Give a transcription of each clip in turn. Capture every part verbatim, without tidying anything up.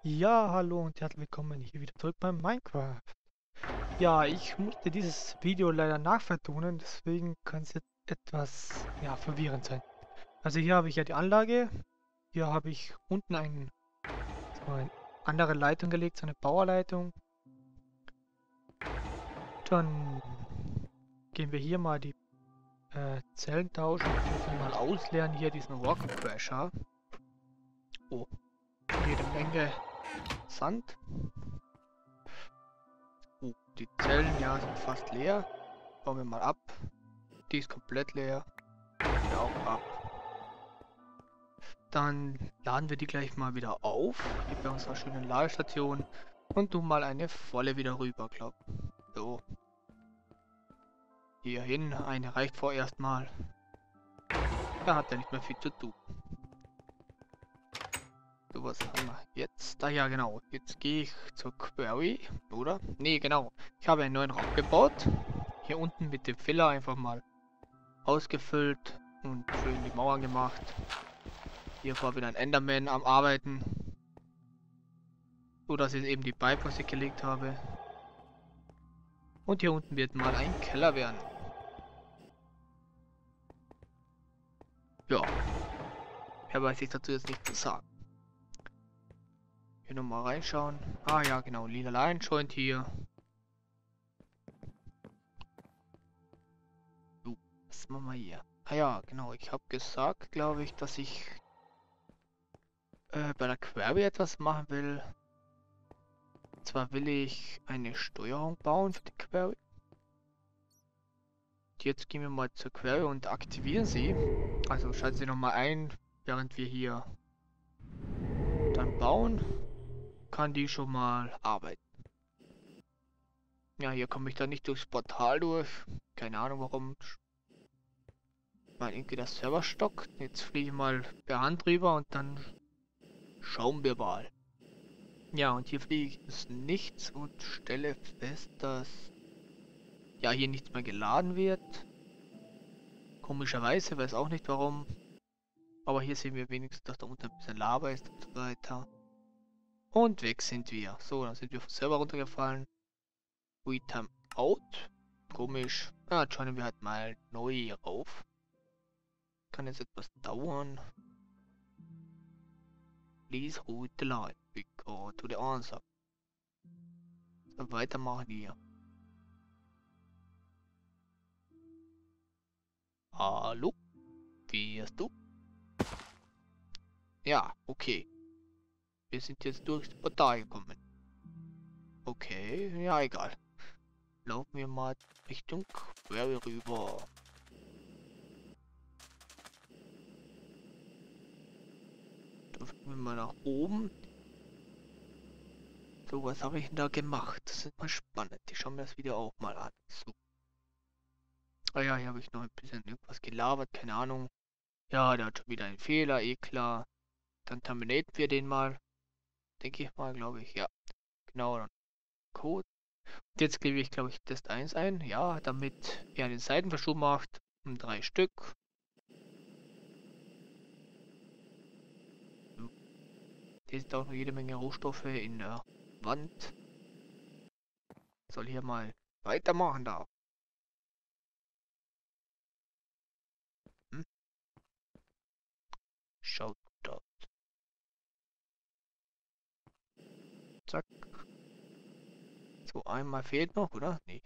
Ja, hallo und herzlich willkommen hier wieder zurück beim Minecraft. Ja, ich musste dieses Video leider nachvertonen, deswegen kann es jetzt etwas, ja, verwirrend sein. Also hier habe ich ja die Anlage, hier habe ich unten ein, so eine andere Leitung gelegt, so eine Powerleitung. Dann gehen wir hier mal die äh, Zellen tauschen, wir mal ausleeren hier diesen Rock Crusher. Oh, jede Menge Sand. Uh, die Zellen, ja, sind fast leer. Bauen wir mal ab. Die ist komplett leer. Ja, auch ab. Dann laden wir die gleich mal wieder auf. Hier bei unserer schönen Ladestation. Und tun mal eine volle wieder rüber, glaub. So. Hier hin. Eine reicht vorerst mal. Da hat er nicht mehr viel zu tun. So, was haben wir jetzt? Ah ja, genau. Jetzt gehe ich zur Quarry, oder? Nee, genau. Ich habe einen neuen Raum gebaut. Hier unten mit dem Filler einfach mal ausgefüllt und schön die Mauern gemacht. Hier war wieder ein Enderman am Arbeiten. So dass ich eben die Pipe, was ich gelegt habe. Und hier unten wird mal ein Keller werden. Ja. Mehr weiß ich dazu jetzt nicht zu sagen. Hier nochmal reinschauen. Ah ja, genau. Lila Line Joint hier. So, was machen wir hier? Ah ja, genau. Ich habe gesagt, glaube ich, dass ich äh, bei der Quarry etwas machen will. Und zwar will ich eine Steuerung bauen für die Quarry. Jetzt gehen wir mal zur Query und aktivieren sie. Also schalten sie nochmal ein, während wir hier dann bauen, kann die schon mal arbeiten. Ja, hier komme ich dann nicht durchs Portal durch. Keine Ahnung warum. Mal irgendwie das Server stockt. Jetzt fliege ich mal per Hand drüber und dann schauen wir mal. Ja, und hier fliege ich ins Nichts und stelle fest, dass ja hier nichts mehr geladen wird. Komischerweise, weiß auch nicht warum. Aber hier sehen wir wenigstens, dass da unten ein bisschen Lava ist und so weiter. Und weg sind wir. So, dann sind wir vom Server runtergefallen. We time out. Komisch. Ah, joinen wir halt mal neu rauf. Kann jetzt etwas dauern. Please hold the line. We go to the answer. So, weitermachen hier. Hallo? Wie hast du? Ja, okay. Wir sind jetzt durchs Portal gekommen. Okay, ja egal. Laufen wir mal Richtung Query rüber. Laufen wir mal nach oben. So, was habe ich denn da gemacht? Das ist mal spannend. Ich schaue mir das Video auch mal an. So. Ah ja, hier habe ich noch ein bisschen irgendwas gelabert, keine Ahnung. Ja, der hat schon wieder einen Fehler, eh klar. Dann terminaten wir den mal. Denke ich mal, glaube ich, ja. Genau, dann Code. Und jetzt gebe ich, glaube ich, Test eins ein. Ja, damit er den Seitenverschub macht. Um drei Stück. Hier sind auch noch jede Menge Rohstoffe in der Wand. Soll hier mal weitermachen da. Hm? Schaut da. Zack. So, einmal fehlt noch, oder? Nee.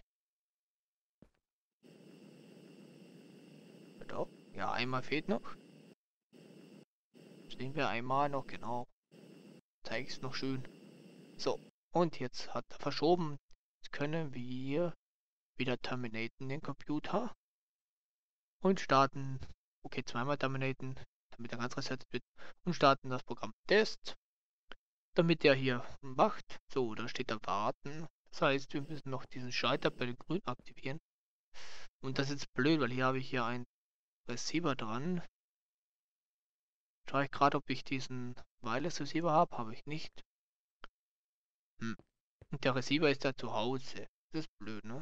Doch. Ja, einmal fehlt noch. Sehen wir einmal noch, genau. Zeige ich es noch schön. So, und jetzt hat er verschoben. Jetzt können wir wieder terminaten den Computer. Und starten. Okay, zweimal terminaten, damit er ganz resettet wird. Und starten das Programm Test. Damit er hier macht. So, da steht da warten. Das heißt, wir müssen noch diesen Schalter bei den Grün aktivieren. Und das ist jetzt blöd, weil hier habe ich hier einen Receiver dran. Schaue ich gerade, ob ich diesen Wireless Receiver habe. Habe ich nicht. Hm. Und der Receiver ist da zu Hause. Das ist blöd, ne?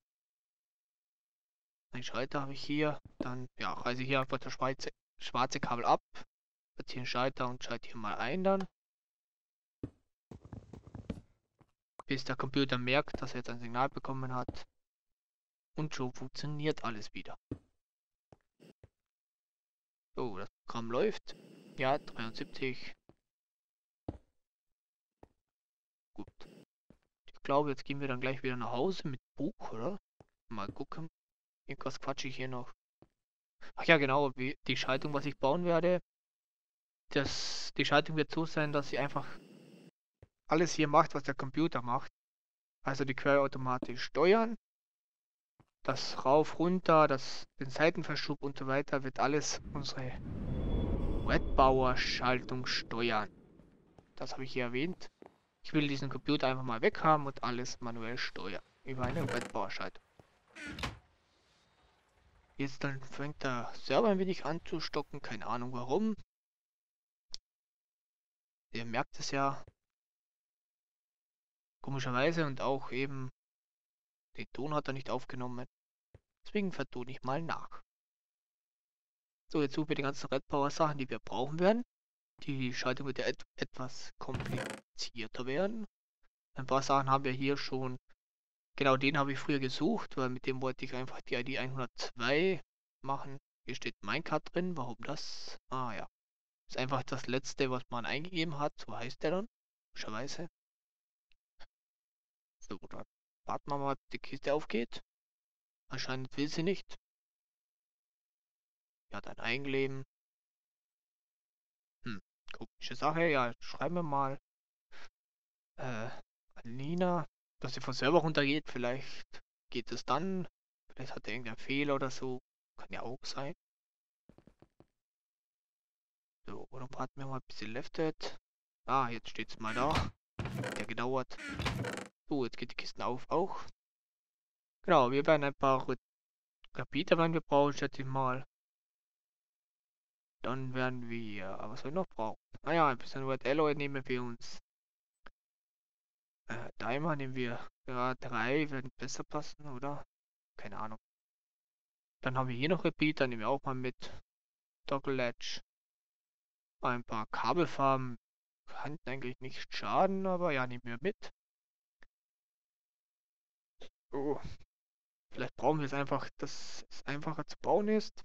Ein Schalter habe ich hier. Dann, ja, reiße ich hier einfach das schwarze, schwarze Kabel ab. Platziere den Schalter und schalte hier mal ein dann. bis der Computer merkt, dass er jetzt ein Signal bekommen hat. Und schon funktioniert alles wieder. So, das Programm läuft. Ja, dreiundsiebzig. Gut. Ich glaube, jetzt gehen wir dann gleich wieder nach Hause mit Buch, oder? Mal gucken. Irgendwas quatsche ich hier noch. Ach ja, genau, wie die Schaltung, was ich bauen werde. Das, die Schaltung wird so sein, dass sie einfach alles hier macht, was der Computer macht. Also die Query automatisch steuern. Das rauf, runter, das, den Seitenverschub und so weiter wird alles unsere Wetbauer-Schaltung steuern. Das habe ich hier erwähnt. Ich will diesen Computer einfach mal weg haben und alles manuell steuern. Über eine Wetbauer-Schaltung. Jetzt dann fängt der Server ein wenig an zu stocken. Keine Ahnung warum. Ihr merkt es ja. Komischerweise und auch eben den Ton hat er nicht aufgenommen. Deswegen vertone ich mal nach. So, jetzt suchen wir die ganzen Red Power Sachen, die wir brauchen werden. Die Schaltung wird ja et etwas komplizierter werden. Ein paar Sachen haben wir hier schon. Genau, den habe ich früher gesucht, weil mit dem wollte ich einfach die I D hundertzwei machen. Hier steht Minecart drin. Warum das? Ah ja. Ist einfach das letzte, was man eingegeben hat. So heißt der dann. Komischerweise. So, dann warten wir mal, bis die Kiste aufgeht. Anscheinend will sie nicht. Ja, dann einleben. Hm, komische Sache. Ja, schreiben wir mal. Äh, Alina, dass sie von Server runtergeht. Vielleicht geht es dann. Vielleicht hat er irgendeinen Fehler oder so. Kann ja auch sein. So, oder warten wir mal, bis sie leftet. Ah, jetzt steht's mal da. Hat ja gedauert. So, jetzt geht die Kisten auf auch. Genau, wir werden ein paar Repeater, wenn wir brauchen, schätze ich mal. Dann werden wir, was wir noch brauchen. Ah ja, ein bisschen Red Alloy nehmen wir uns. Äh, Dimer nehmen wir. Ja, drei werden besser passen, oder? Keine Ahnung. Dann haben wir hier noch Repeater, nehmen wir auch mal mit. Toggle Latch. Ein paar Kabelfarben. Kann eigentlich nicht schaden, aber ja, nehmen wir mit. Oh. Vielleicht brauchen wir es einfach, dass es einfacher zu bauen ist.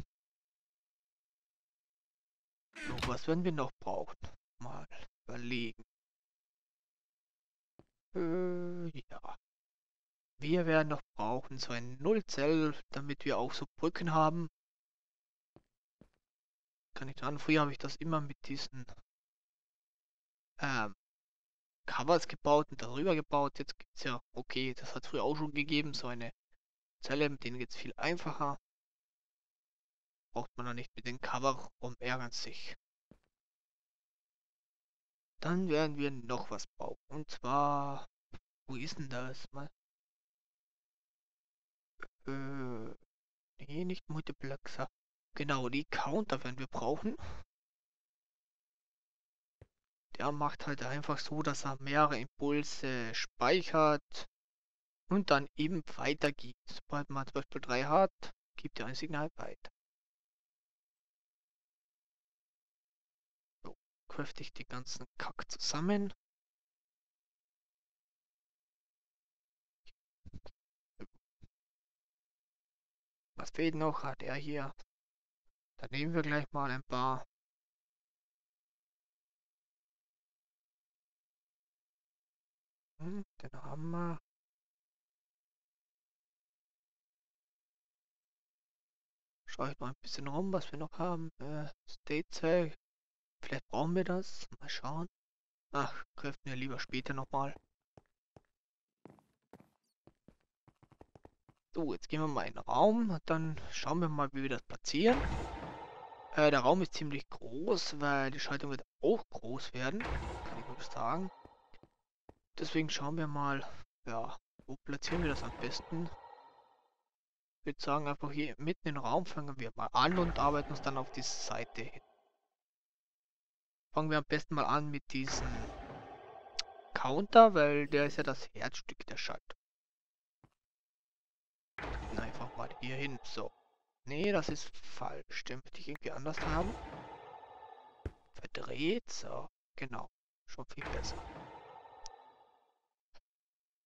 So, was werden wir noch brauchen? Mal überlegen. Äh, ja. Wir werden noch brauchen so ein Nullzell, damit wir auch so Brücken haben. Kann ich sagen, früher habe ich das immer mit diesen ähm, Covers gebaut und darüber gebaut. Jetzt gibt es ja, okay, das hat es früher auch schon gegeben, so eine Zelle, mit denen geht es viel einfacher. Braucht man dann nicht mit den Cover rumärgern sich. Dann werden wir noch was brauchen. Und zwar, wo ist denn das mal? Äh, nee, nicht Multiplexer. Genau, die Counter werden wir brauchen. Der macht halt einfach so, dass er mehrere Impulse speichert und dann eben weitergibt. Sobald man zum Beispiel drei hat, gibt er ein Signal weiter. So, kräfte ich den ganzen Kack zusammen. Was fehlt noch? Hat er hier. Dann nehmen wir gleich mal ein paar. Hm, den haben wir. Schaue ich mal ein bisschen rum, was wir noch haben. Äh, State Cell. Vielleicht brauchen wir das. Mal schauen. Ach, kräften wir lieber später nochmal. So, jetzt gehen wir mal in den Raum und dann schauen wir mal, wie wir das platzieren. Äh, der Raum ist ziemlich groß, weil die Schaltung wird auch groß werden. Kann ich wirklich sagen. Deswegen schauen wir mal, ja, wo platzieren wir das am besten? Ich würde sagen, einfach hier mitten im Raum fangen wir mal an und arbeiten uns dann auf die Seite hin. Fangen wir am besten mal an mit diesem Counter, weil der ist ja das Herzstück der Schaltung. Einfach mal hier hin. So. Nee, das ist falsch. Den würde ich irgendwie anders haben. Verdreht. So. Genau. Schon viel besser.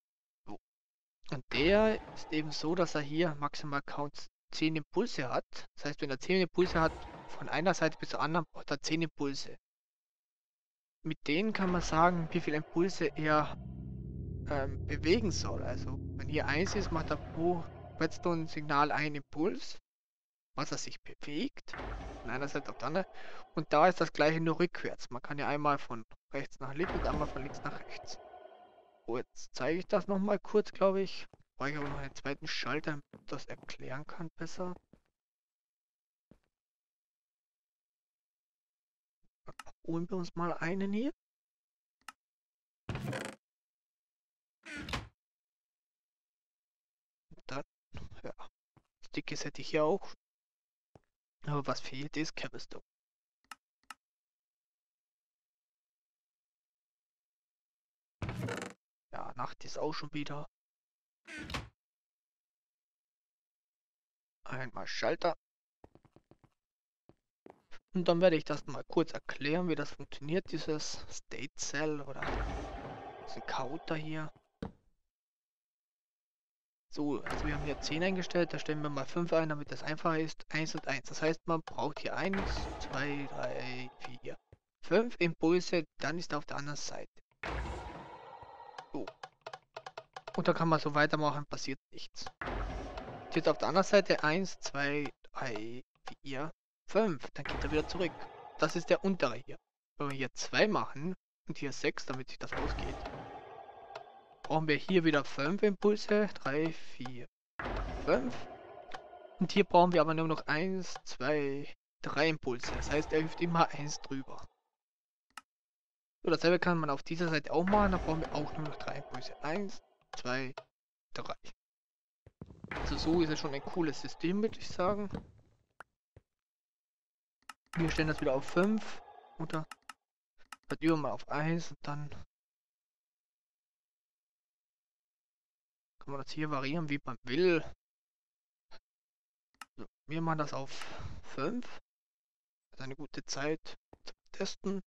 Und der ist eben so, dass er hier maximal Count zehn Impulse hat. Das heißt, wenn er zehn Impulse hat, von einer Seite bis zur anderen, braucht er zehn Impulse. Mit denen kann man sagen, wie viele Impulse er ähm, bewegen soll. Also, wenn hier eins ist, macht er pro Redstone-Signal einen Impuls, was er sich bewegt. Von einer Seite auf die andere. Und da ist das gleiche nur rückwärts. Man kann ja einmal von rechts nach links und einmal von links nach rechts. So, jetzt zeige ich das nochmal kurz, glaube ich. Brauche ich aber noch einen zweiten Schalter, damit ich das erklären kann besser. Holen wir uns mal einen hier. Und dann, ja, Stickies hätte ich hier auch. Aber was fehlt ist Cobblestone. Ja, Nacht ist auch schon wieder. Einmal Schalter. Und dann werde ich das mal kurz erklären, wie das funktioniert, dieses State Cell oder diesen Counter hier. So, also wir haben hier zehn eingestellt, da stellen wir mal fünf ein, damit das einfacher ist. eins und eins. Das heißt, man braucht hier eins, zwei, drei, vier, fünf Impulse, dann ist er auf der anderen Seite. So. Und da kann man so weitermachen, passiert nichts. Jetzt auf der anderen Seite eins, zwei, drei, vier, fünf. Dann geht er wieder zurück. Das ist der untere hier. Wenn wir hier zwei machen und hier sechs, damit sich das ausgeht, brauchen wir hier wieder fünf Impulse. drei, vier, fünf. Und hier brauchen wir aber nur noch eins, zwei, drei Impulse. Das heißt, er hilft immer eins drüber. So, dasselbe kann man auf dieser Seite auch machen. Da brauchen wir auch nur noch drei Impulse. eins, zwei, drei. Also so ist es schon ein cooles System, würde ich sagen. Wir stellen das wieder auf fünf. Oder das über mal auf eins und dann kann man das hier variieren, wie man will. So, wir machen das auf fünf. Das ist eine gute Zeit zum Testen.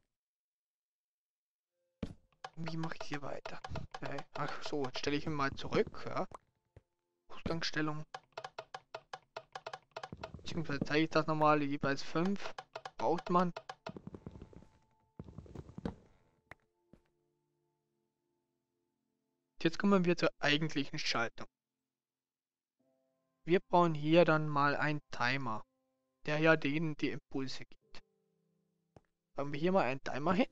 Wie mache ich hier weiter? Okay. Ach so, jetzt stelle ich ihn mal zurück. Ja. Ausgangsstellung. Beziehungsweise zeige ich das nochmal. Jeweils fünf braucht man. Jetzt kommen wir zur eigentlichen Schaltung. Wir bauen hier dann mal einen Timer, der ja denen die Impulse gibt. Machen wir hier mal einen Timer hin.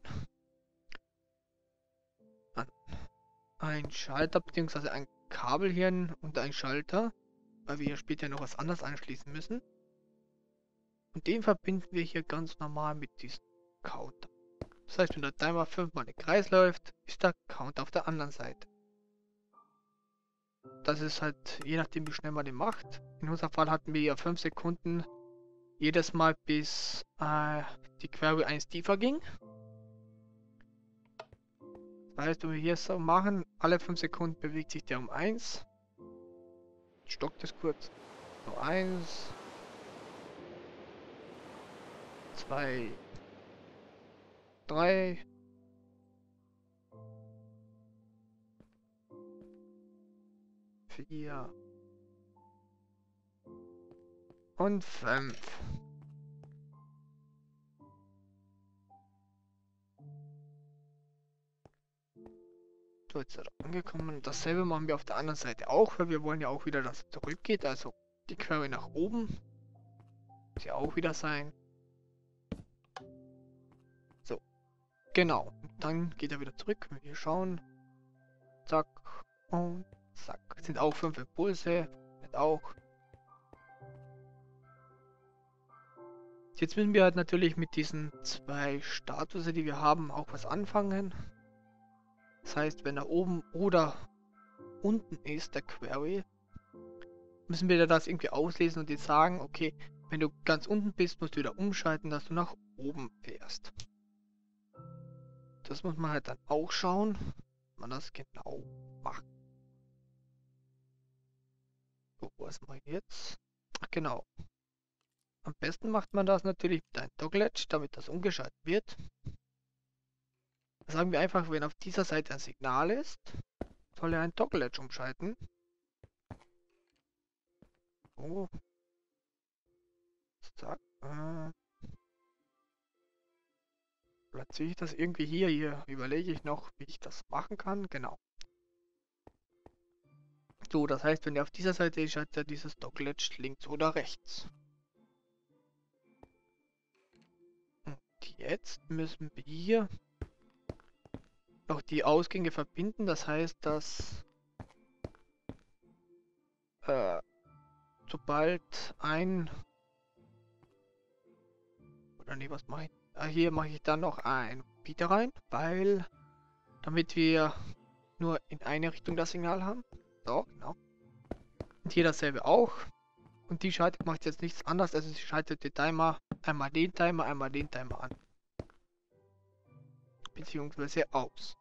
Dann ein Schalter bzw. ein Kabel hier und ein Schalter, weil wir hier später noch was anderes anschließen müssen. Und den verbinden wir hier ganz normal mit diesem Counter. Das heißt, wenn der Timer fünfmal im Kreis läuft, ist der Counter auf der anderen Seite. Das ist halt, je nachdem wie schnell man den macht. In unserem Fall hatten wir ja fünf Sekunden jedes Mal, bis äh, die Query eins tiefer ging. Das heißt, wenn wir hier so machen, alle fünf Sekunden bewegt sich der um eins. Stockt es kurz. So eins. zwei. drei. vier. Und fünf. So, jetzt ist er angekommen. Dasselbe machen wir auf der anderen Seite auch, weil wir wollen ja auch wieder, dass es zurückgeht. Also die Query nach oben. Muss ja auch wieder sein. So. Genau. Und dann geht er wieder zurück. Wenn wir schauen. Zack. Und zack. Es sind auch fünf Impulse. Wird auch. Jetzt müssen wir halt natürlich mit diesen zwei Status, die wir haben, auch was anfangen. Das heißt, wenn er oben oder unten ist, der Query, müssen wir das irgendwie auslesen und jetzt sagen, okay, wenn du ganz unten bist, musst du wieder umschalten, dass du nach oben fährst. Das muss man halt dann auch schauen, wie man das genau macht. So, was mache ich jetzt? Ach, genau. Am besten macht man das natürlich mit einem Toggle-Edge, damit das umgeschaltet wird. Sagen wir einfach, wenn auf dieser Seite ein Signal ist, soll er ein Toggle-Latch umschalten. So. Zack. Äh, platziere ich das irgendwie hier? Hier überlege ich noch, wie ich das machen kann. Genau. So, das heißt, wenn er auf dieser Seite ist, hat er dieses Toggle-Latch links oder rechts. Und jetzt müssen wir hier noch die Ausgänge verbinden. Das heißt, dass äh, sobald ein oder nee, was mache ich? Ah, hier mache ich dann noch ein Repeater rein, weil damit wir nur in eine Richtung das Signal haben. So, genau. Und hier dasselbe auch. Und die Schaltung macht jetzt nichts anderes, also sie schaltet den Timer, einmal den Timer, einmal den Timer an. Beziehungsweise aus.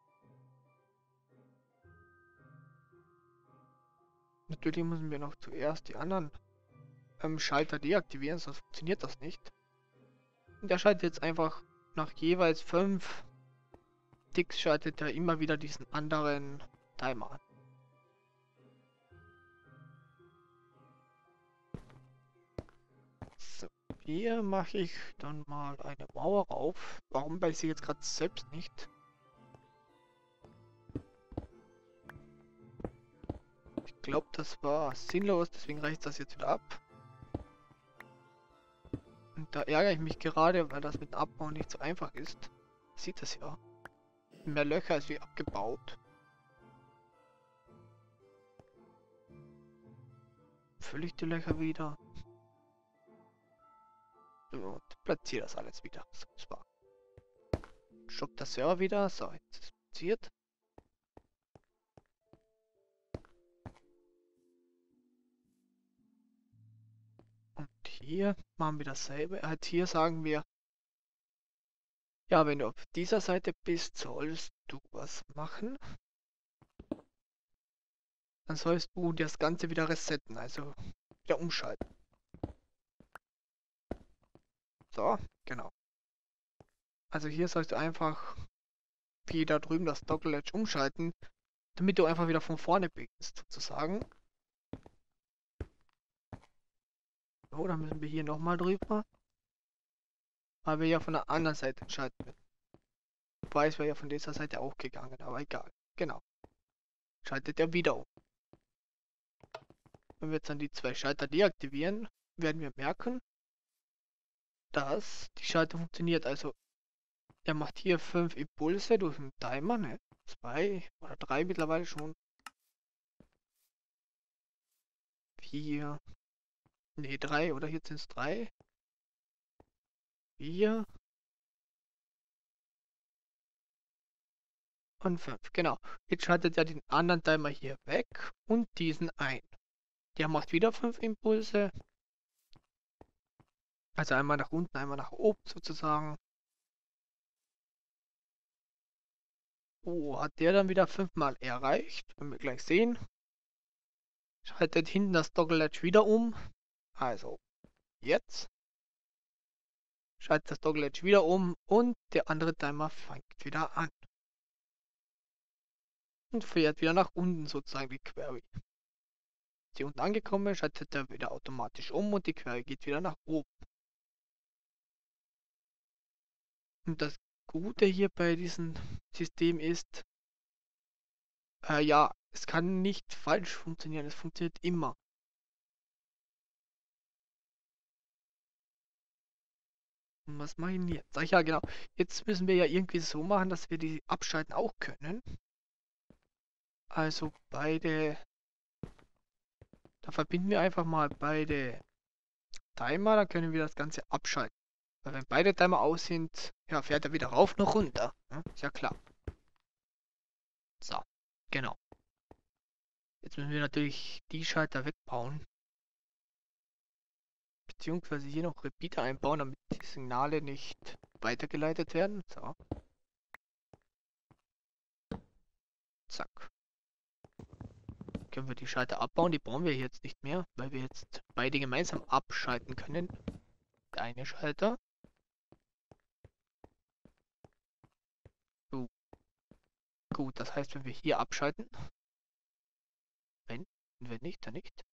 Natürlich müssen wir noch zuerst die anderen ähm, Schalter deaktivieren, sonst funktioniert das nicht. Und der schaltet jetzt einfach nach jeweils fünf Ticks schaltet er immer wieder diesen anderen Timer an. So, hier mache ich dann mal eine Mauer auf. Warum weiß ich jetzt gerade selbst nicht. Ich glaube, das war sinnlos, deswegen reicht das jetzt wieder ab. Und da ärgere ich mich gerade, weil das mit dem Abbau nicht so einfach ist. Sieht das ja. Mehr Löcher als wie abgebaut. Fülle ich die Löcher wieder. Und platziere das alles wieder. So, das war. Stoppt der Server wieder. So, jetzt ist es platziert. Und hier machen wir dasselbe. Halt hier sagen wir, ja, wenn du auf dieser Seite bist, sollst du was machen. Dann sollst du das Ganze wieder resetten, also wieder umschalten. So, genau. Also hier sollst du einfach wie da drüben das Toggle-Latch umschalten, damit du einfach wieder von vorne beginnst, sozusagen. So, dann müssen wir hier nochmal drüber. Weil wir ja von der anderen Seite schalten. Wobei es wäre ja von dieser Seite auch gegangen, aber egal. Genau. Schaltet er wieder um. Wenn wir jetzt dann die zwei Schalter deaktivieren, werden wir merken, dass die Schaltung funktioniert. Also er macht hier fünf Impulse durch einen Timer, ne? Zwei oder drei mittlerweile schon. Vier. Ne, drei oder jetzt sind es drei. Vier. Und fünf. Genau. Jetzt schaltet er den anderen Timer hier weg und diesen ein. Der macht wieder fünf Impulse. Also einmal nach unten, einmal nach oben sozusagen. Oh, hat der dann wieder fünfmal erreicht? Wenn wir gleich sehen. Schaltet hinten das Toggle-Latch wieder um. Also, jetzt. Schaltet das Toggle-Latch wieder um und der andere Timer fängt wieder an. Und fährt wieder nach unten sozusagen die Query. Ist hier unten angekommen, schaltet er wieder automatisch um und die Query geht wieder nach oben. Und das Gute hier bei diesem System ist, äh, ja, es kann nicht falsch funktionieren, es funktioniert immer. Und was mache ich denn jetzt? Ach ja, genau. Jetzt müssen wir ja irgendwie so machen, dass wir die abschalten auch können. Also beide, da verbinden wir einfach mal beide Timer, dann können wir das Ganze abschalten. Weil wenn beide Timer aus sind, ja, fährt er wieder rauf noch runter. Ja, ist ja klar. So, genau. Jetzt müssen wir natürlich die Schalter wegbauen. Beziehungsweise hier noch Repeater einbauen, damit die Signale nicht weitergeleitet werden. So. Zack. Können wir die Schalter abbauen. Die brauchen wir jetzt nicht mehr, weil wir jetzt beide gemeinsam abschalten können. Der eine Schalter. So. Gut, das heißt, wenn wir hier abschalten, Und wenn nicht, dann nicht.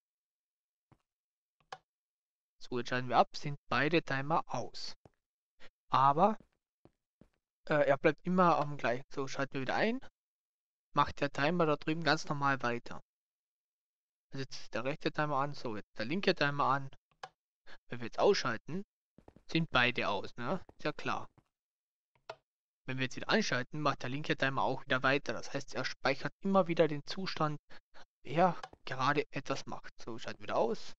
So, jetzt schalten wir ab, sind beide Timer aus. Aber äh, er bleibt immer am gleichen. So, schalten wir wieder ein. Macht der Timer da drüben ganz normal weiter. Also jetzt ist der rechte Timer an, so jetzt der linke Timer an. Wenn wir jetzt ausschalten, sind beide aus, ne? Ist ja klar. Wenn wir jetzt wieder einschalten, macht der linke Timer auch wieder weiter. Das heißt, er speichert immer wieder den Zustand, wer gerade etwas macht. So, schalten wieder aus.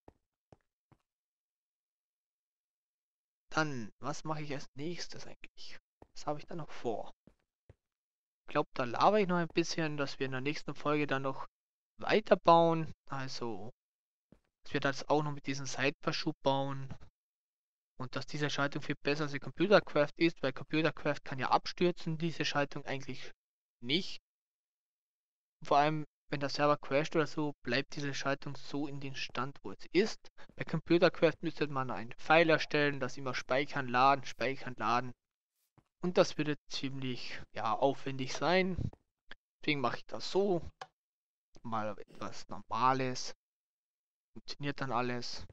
Dann, was mache ich als nächstes eigentlich? Was habe ich da noch vor? Ich glaube, da laber ich noch ein bisschen, dass wir in der nächsten Folge dann noch weiterbauen. Also, dass wir das auch noch mit diesem Seitverschub bauen. Und dass diese Schaltung viel besser als die Computercraft ist, weil Computercraft kann ja abstürzen, diese Schaltung eigentlich nicht. Vor allem, wenn der Server crasht oder so, bleibt diese Schaltung so in den Stand, wo es ist. Bei Computercraft müsste man einen Pfeil erstellen, das immer speichern, laden, speichern, laden. Und das würde ziemlich ja, aufwendig sein. Deswegen mache ich das so. Mal etwas Normales. Funktioniert dann alles.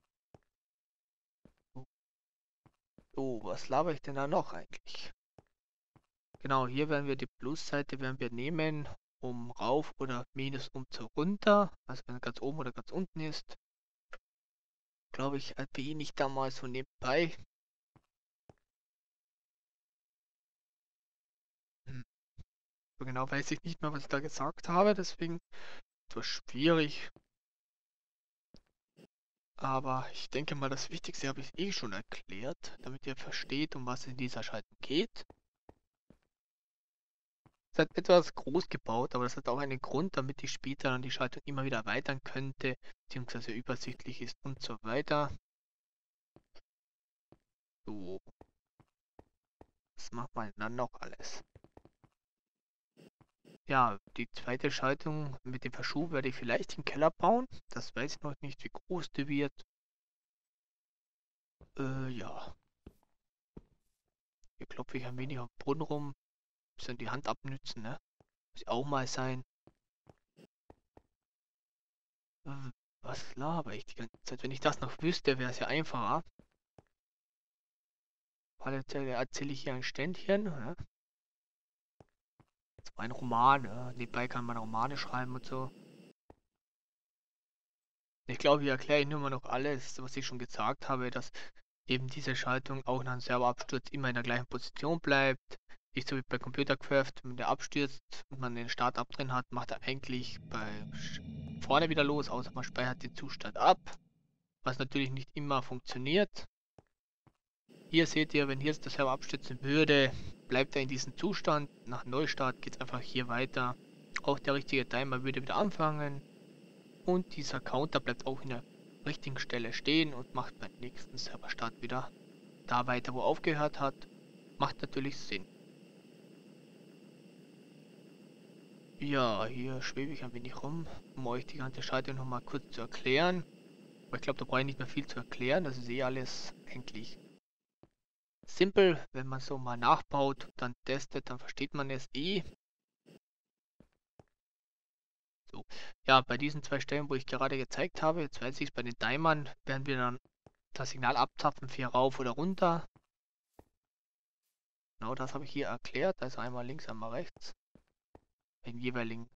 So, was laber ich denn da noch eigentlich? Genau, hier werden wir die Plusseite werden wir nehmen, um rauf oder minus um zu runter. Also wenn er ganz oben oder ganz unten ist. Glaube ich, erwähne ich da mal so nebenbei. Hm. So genau weiß ich nicht mehr, was ich da gesagt habe, deswegen etwas schwierig. Aber ich denke mal, das Wichtigste habe ich eh schon erklärt, damit ihr versteht, um was in dieser Schaltung geht. Es hat etwas groß gebaut, aber das hat auch einen Grund, damit ich später dann die Schaltung immer wieder erweitern könnte, beziehungsweise übersichtlich ist und so weiter. So, was macht man dann noch alles? Ja, die zweite Schaltung mit dem Verschub werde ich vielleicht im Keller bauen. Das weiß ich noch nicht, wie groß die wird. Äh, ja. Hier klopfe ich ein wenig am Boden rum. Bisschen die Hand abnützen, ne? Muss auch mal sein. Äh, was laber ich die ganze Zeit? Wenn ich das noch wüsste, wäre es ja einfacher. Weil jetzt äh, erzähle ich hier ein Ständchen. Ne? So ein Roman. Äh, nebenbei kann man Romane schreiben und so. Ich glaube, hier erkläre ich nur mal noch alles, was ich schon gesagt habe, dass eben diese Schaltung auch nach einem Serverabsturz immer in der gleichen Position bleibt. Nicht so wie bei Computercraft, wenn der abstürzt und man den Startup drin hat, macht er eigentlich bei vorne wieder los, außer man speichert den Zustand ab, was natürlich nicht immer funktioniert. Hier seht ihr, wenn hier jetzt der Server abstürzen würde, bleibt er in diesem Zustand. Nach Neustart geht es einfach hier weiter. Auch der richtige Timer würde wieder anfangen. Und dieser Counter bleibt auch in der richtigen Stelle stehen und macht beim nächsten Serverstart wieder da weiter, wo er aufgehört hat. Macht natürlich Sinn. Ja, hier schwebe ich ein wenig rum, um euch die ganze Schaltung noch mal kurz zu erklären. Aber ich glaube, da brauche ich nicht mehr viel zu erklären. Das ist eh alles eigentlich simpel. Wenn man so mal nachbaut und dann testet, dann versteht man es eh. So. Ja, bei diesen zwei Stellen, wo ich gerade gezeigt habe, jetzt weiß ich es, bei den Timern werden wir dann das Signal abzapfen für rauf oder runter. Genau das habe ich hier erklärt, also einmal links, einmal rechts. Im jeweiligen